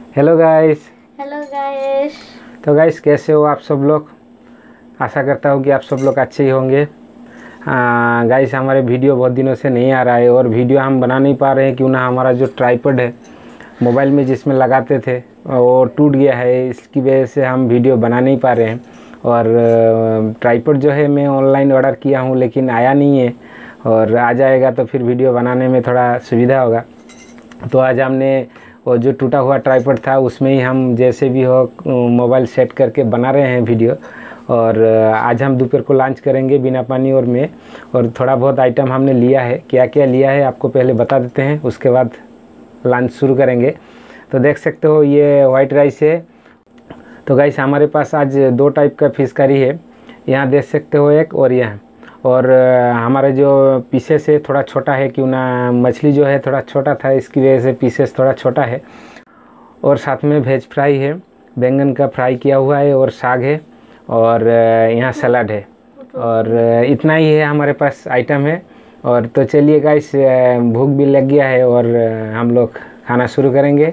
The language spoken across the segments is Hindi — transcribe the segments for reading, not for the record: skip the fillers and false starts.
Hello guys. Hello guys. तो गाइस कैसे हो आप सब लोग। आशा करता हूँ कि आप सब लोग अच्छे ही होंगे। गाइस हमारे वीडियो बहुत दिनों से नहीं आ रहा है और वीडियो हम बना नहीं पा रहे हैं क्यों ना हमारा जो ट्राइपॉड है मोबाइल में जिसमें लगाते थे वो टूट गया है। इसकी वजह से हम वीडियो बना नहीं पा रहे हैं। और ट्राइपॉड जो है मैं ऑनलाइन ऑर्डर किया हूँ लेकिन आया नहीं है और आ जाएगा तो फिर वीडियो बनाने में थोड़ा सुविधा होगा। तो आज हमने वो जो टूटा हुआ ट्राइपॉड था उसमें ही हम जैसे भी हो मोबाइल सेट करके बना रहे हैं वीडियो। और आज हम दोपहर को लंच करेंगे बिना पानी और में। और थोड़ा बहुत आइटम हमने लिया है, क्या क्या लिया है आपको पहले बता देते हैं, उसके बाद लंच शुरू करेंगे। तो देख सकते हो ये वाइट राइस है। तो गाइस हमारे पास आज दो टाइप का फिश करी है, यहाँ देख सकते हो एक और यहाँ। और हमारा जो पीसेस है थोड़ा छोटा है क्यों ना मछली जो है थोड़ा छोटा था, इसकी वजह से पीसेस थोड़ा छोटा है। और साथ में वेज फ्राई है, बैंगन का फ्राई किया हुआ है और साग है और यहाँ सलाद है। और इतना ही है हमारे पास आइटम है। और तो चलिए गाइस भूख भी लग गया है और हम लोग खाना शुरू करेंगे।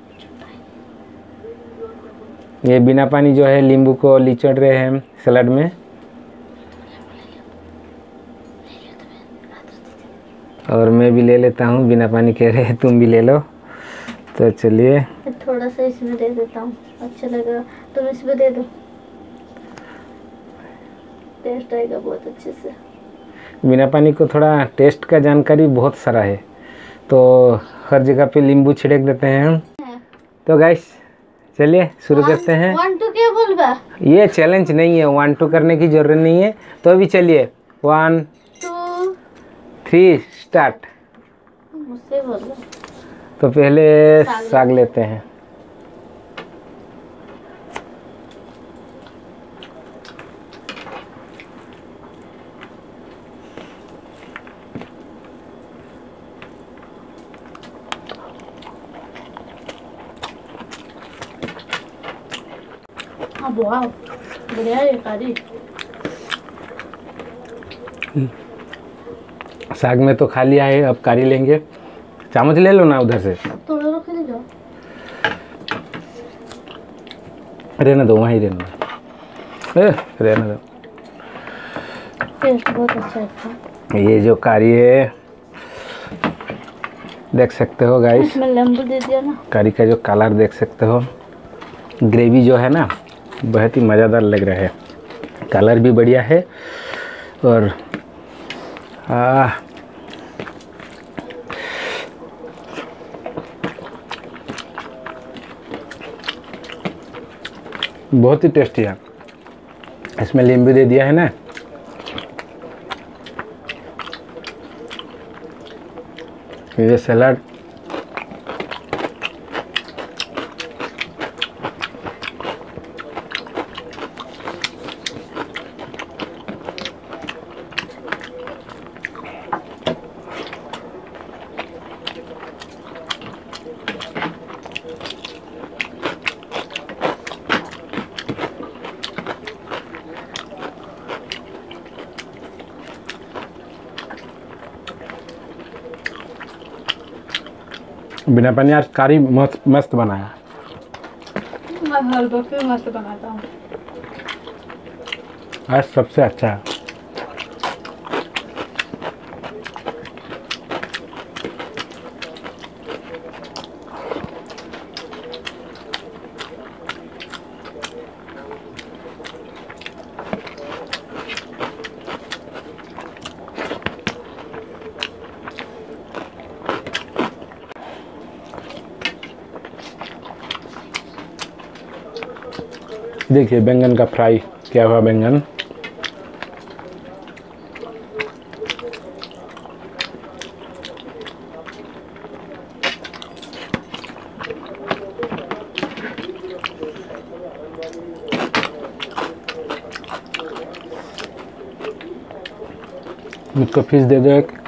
ये बिना पानी जो है नींबू को लिचड़ रहे हैं सलाद में। और मैं भी ले लेता हूँ, बिना पानी कह रहे हैं तुम भी ले लो। तो चलिए थोड़ा सा इसमें दे देता हूँ, अच्छा लगेगा। तुम इसमें दे दो, टेस्ट आएगा बहुत अच्छे से। बिना पानी को थोड़ा टेस्ट का जानकारी बहुत सारा है तो हर जगह पे नींबू छिड़क देते हैं हम। तो गाइस चलिए शुरू करते हैं। 1 2 क्या बोलबा? ये चैलेंज नहीं है, 1 2 करने की ज़रूरत नहीं है। तो अभी चलिए 1 2 3 स्टार्ट। मुझसे बोलो। तो पहले साग लेते हैं। अब वाह बढ़िया है कारी। साग में तो खा लिया है, अब कारी लेंगे। चम्मच ले लो ना उधर से। थोड़ा रख ले जाओ। रहने दो, वहीं रहने दो, रहने दो। टेस्ट बहुत अच्छा है। ये जो कारी है देख सकते हो गाइस, इसमें नींबू दे दिया ना। कारी का जो कलर देख सकते हो, ग्रेवी जो है ना बहुत ही मज़ेदार लग रहा है, कलर भी बढ़िया है। और बहुत ही टेस्टी है। इसमें नींबू दे दिया है ना, ये सलाद बिना पानी आज कारी मस्त बनाया। मैं हर वक्त मस्त बनाता हूँ। आज सबसे अच्छा है। देखिए बैंगन का फ्राई किया हुआ बैंगन। मुझको फिश दे दो एक।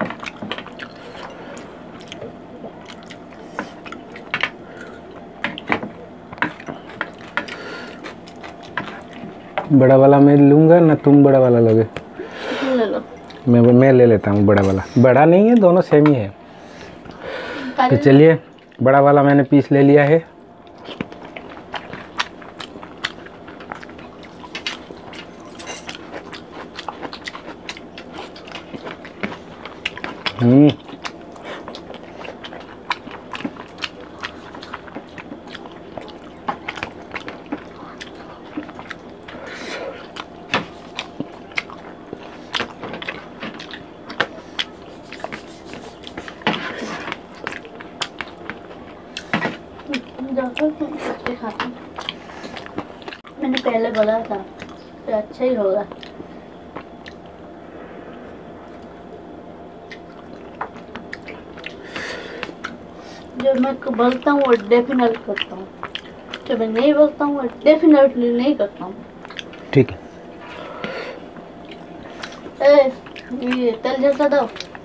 बड़ा वाला मैं लूँगा ना, तुम बड़ा वाला लोगे? ले लो। मैं ले लेता हूँ बड़ा वाला। बड़ा नहीं है, दोनों सेम ही है। तो चलिए बड़ा वाला मैंने पीस ले लिया है। मैंने पहले बोला था तो अच्छा ही होगा। जब मैं बोलता हूँ वो डेफिनेट करता हूँ, जब मैं नहीं बोलता हूँ वो डेफिनेटली नहीं करता हूँ। ठीक है। ये तेल जैसा दो।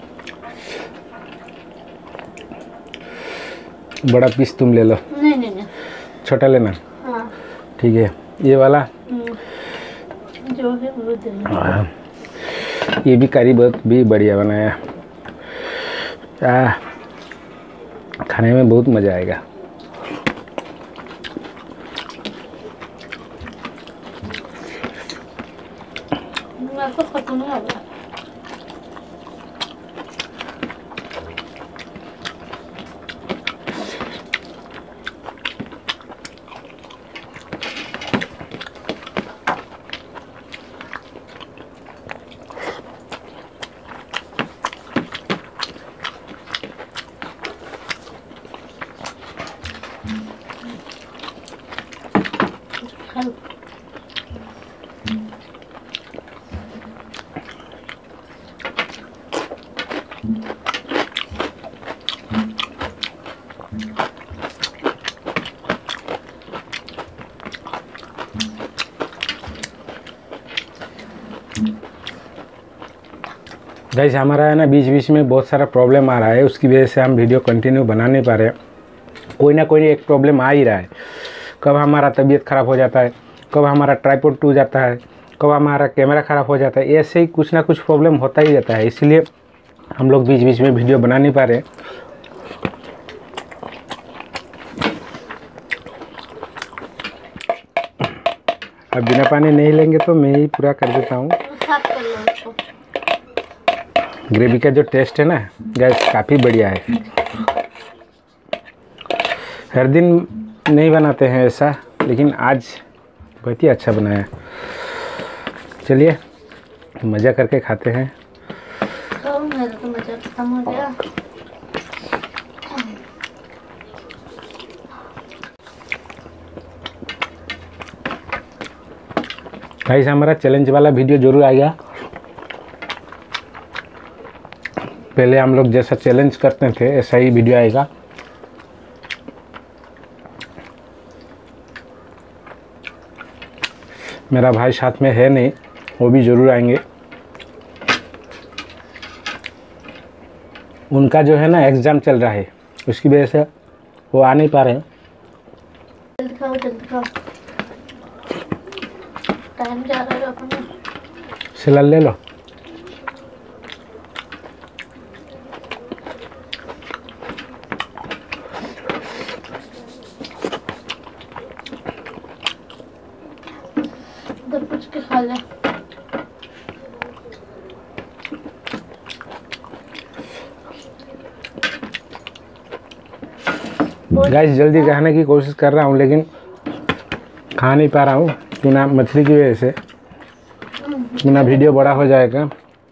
बड़ा पीस तुम ले लो। नहीं नहीं नहीं, छोटा लेना। हाँ ठीक है, ये वाला जो है वो देना। ये भी करी बहुत भी बढ़िया बनाया। खाने में बहुत मज़ा आएगा। मेरे को खत्म नहीं होगा। गाइस हमारा है ना बीच बीच में बहुत सारा प्रॉब्लम आ रहा है, उसकी वजह से हम वीडियो कंटिन्यू बना नहीं पा रहे। कोई ना कोई एक प्रॉब्लम आ ही रहा है। कब हमारा तबीयत ख़राब हो जाता है, कब हमारा ट्राइपॉड टूट जाता है, कब हमारा कैमरा ख़राब हो जाता है। ऐसे ही कुछ ना कुछ प्रॉब्लम होता ही रहता है, इसलिए हम लोग बीच बीच में वीडियो बना नहीं पा रहे। अब बिना पानी नहीं लेंगे तो मैं ही पूरा कर देता हूँ। साफ कर लो उसको। ग्रेवी का जो टेस्ट है ना गैस काफ़ी बढ़िया है। हर दिन नहीं बनाते हैं ऐसा, लेकिन आज बहुत ही अच्छा बनाया। चलिए मज़ा करके खाते हैं। तो मेरा तो मज़ा खत्म हो गया। गाइस हमारा चैलेंज वाला वीडियो जरूर आएगा। पहले हम लोग जैसा चैलेंज करते थे ऐसा ही वीडियो आएगा। मेरा भाई साथ में है नहीं, वो भी ज़रूर आएंगे। उनका जो है ना एग्ज़ाम चल रहा है, उसकी वजह से वो आ नहीं पा रहे हैं। जल्दी खाओ जल्दी खाओ, टाइम जा रहा है अपना। सलाद ले लो। कुछ के खा ले। गाइस जल्दी खाने की कोशिश कर रहा हूँ, लेकिन खा नहीं पा रहा हूँ टूना मछली की वजह से। टूना वीडियो बड़ा हो जाएगा।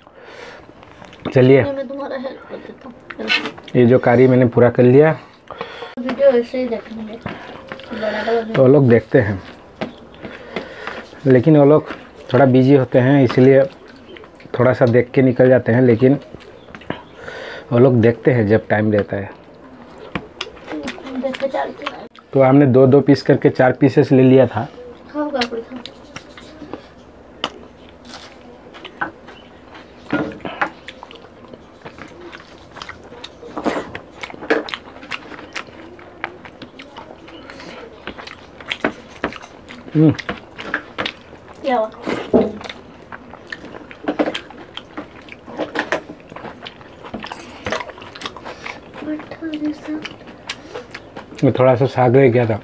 चलिए मैं तुम्हारा हेल्प कर देता हूँ। ये जो कारी मैंने पूरा कर लिया। वीडियो ऐसे ही देखेंगे, बड़ा तो लोग देखते हैं, लेकिन वो लोग थोड़ा बिजी होते हैं, इसलिए थोड़ा सा देख के निकल जाते हैं। लेकिन वो लोग देखते हैं जब टाइम रहता है। तो हमने दो दो पीस करके 4 पीसेस ले लिया था। खाओ काकड़ी खाओ। क्या हुआ? मैं थोड़ा सा साग रह गया था।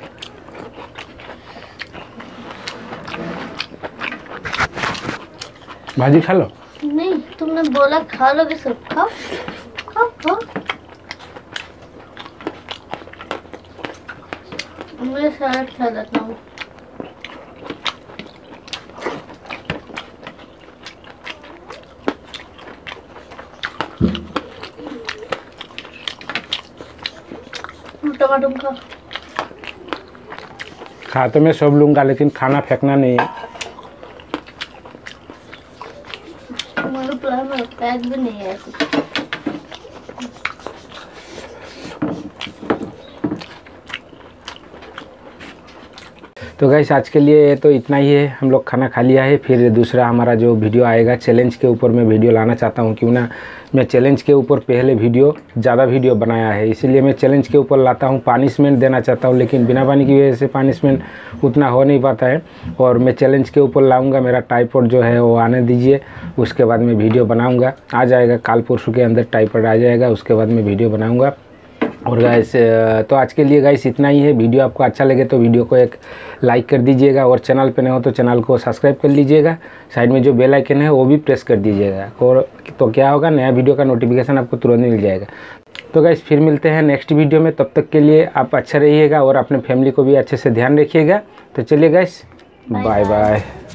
भाजी खा लो। नहीं, तुमने बोला खा लोगे सब। खाओ हाँ मैं सलाद खा लेता हूँ। टमाटर खा। खा तो मैं सब लूँगा लेकिन खाना फेंकना नहीं है। मेरे प्लान में पैक भी नहीं है कुछ। तो गाइस आज के लिए तो इतना ही है। हम लोग खाना खा लिया है। फिर दूसरा हमारा जो वीडियो आएगा चैलेंज के ऊपर मैं वीडियो लाना चाहता हूँ, क्यों ना मैं चैलेंज के ऊपर पहले ज़्यादा वीडियो बनाया है, इसीलिए मैं चैलेंज के ऊपर लाता हूँ। पनिशमेंट देना चाहता हूँ लेकिन बिना पानी की वजह से पनिशमेंट उतना हो नहीं पाता है। और मैं चैलेंज के ऊपर लाऊँगा। मेरा टाइपॉड जो है वो आने दीजिए, उसके बाद मैं वीडियो बनाऊँगा। आ जाएगा काल परसों के अंदर टाइपॉड आ जाएगा, उसके बाद मैं वीडियो बनाऊँगा। और गाइस तो आज के लिए गाइस इतना ही है। वीडियो आपको अच्छा लगे तो वीडियो को एक लाइक कर दीजिएगा, और चैनल पे नए हो तो चैनल को सब्सक्राइब कर लीजिएगा। साइड में जो बेल आइकन है वो भी प्रेस कर दीजिएगा, और तो क्या होगा, नया वीडियो का नोटिफिकेशन आपको तुरंत मिल जाएगा। तो गाइस फिर मिलते हैं नेक्स्ट वीडियो में। तब तक के लिए आप अच्छा रहिएगा और अपने फैमिली को भी अच्छे से ध्यान रखिएगा। तो चलिए गाइस, बाय बाय।